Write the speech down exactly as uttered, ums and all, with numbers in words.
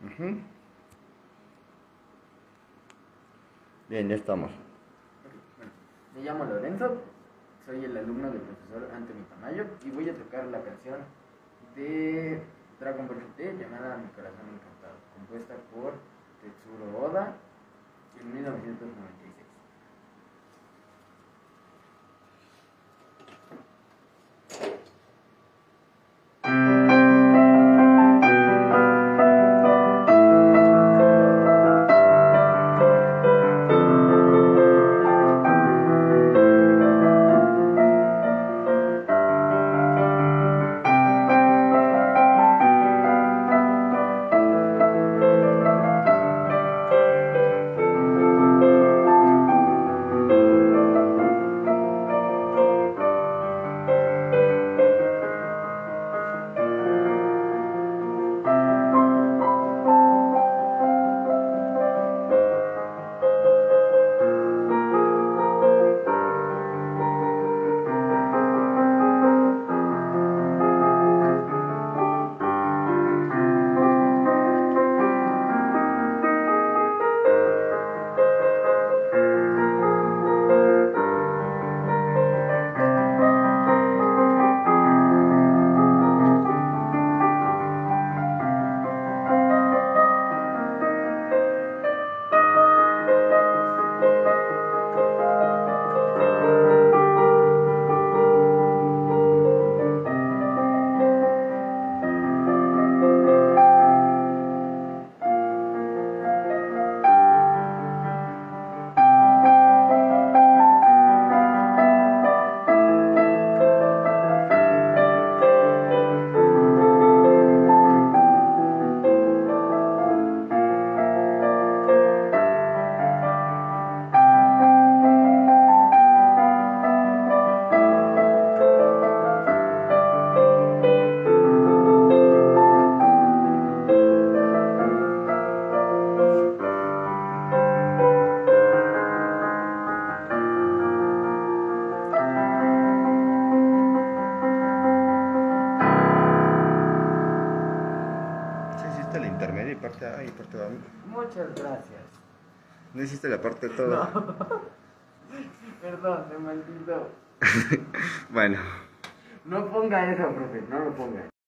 Uh-huh. Bien, ya estamos. Bueno, me llamo Lorenzo, soy el alumno del profesor Anthony Tamayo y voy a tocar la canción de Dragon Ball G T llamada Mi Corazón Encantado, compuesta por Tetsuro Oda en mil novecientos noventa y seis. La intermedia y parte A y parte B. Muchas gracias. No hiciste la parte de todo. No. Perdón, se me olvidó. Bueno. No ponga eso, profe, no lo ponga.